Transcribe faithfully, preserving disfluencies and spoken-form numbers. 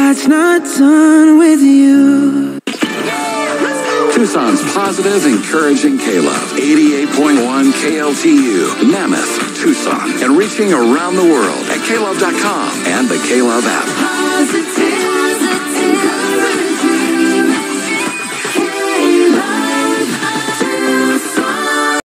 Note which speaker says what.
Speaker 1: God's not done with you.
Speaker 2: Tucson's positive, encouraging K-Love. eighty-eight point one K L T U, Mammoth, Tucson. And reaching around the world at K love dot com and the K-Love app.